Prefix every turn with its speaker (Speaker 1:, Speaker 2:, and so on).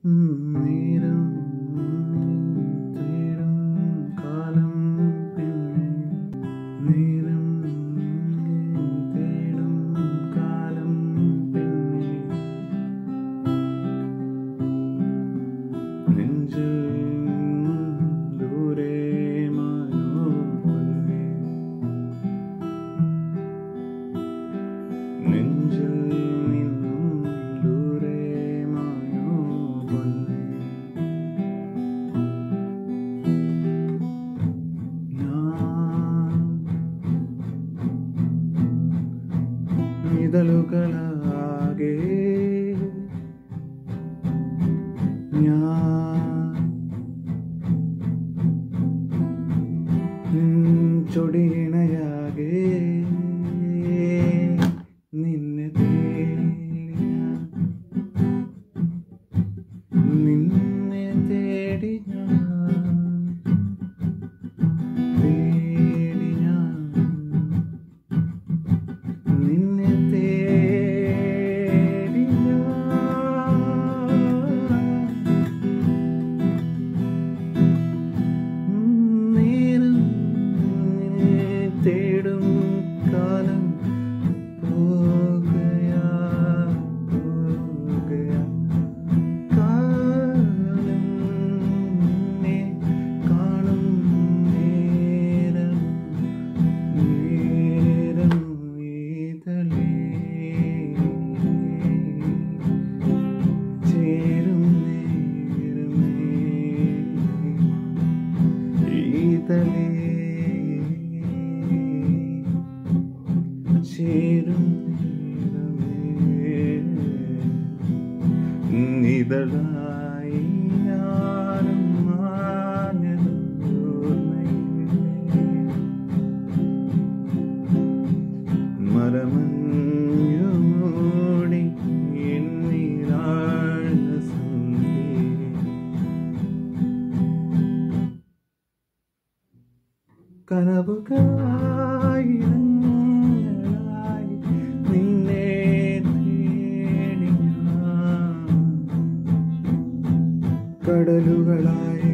Speaker 1: നേരം തേടും കാലം പിന്നെ നേരം തേടും കാലം പിന്നെ നെഞ്ചിൽ ദൂരെ മാനോ പൊന്നേ നെഞ്ചിൽ നിന്നും ദൂരെ മാനോ പൊന്നേ ഇതളുകളാകെ ചൊടിയിണയാകെ നിന്നെ തേടി ഞാൻ നിന്നെ തേടി നേരം തേടും കാലം പോകയാ കാലം നിന്നെ കാണും നേരം ഈതലേ ചേരും നേരമേ ഈതലേ ചേരും നേരമേ ഇതളായി ഞാനും മരമഞ്ഞുമൂടി എന്നിലാഴ്ന്ന സന്ധ്യേ കനവുകളായി നിന്നെ തേടി ഞാൻ കടലുകളായി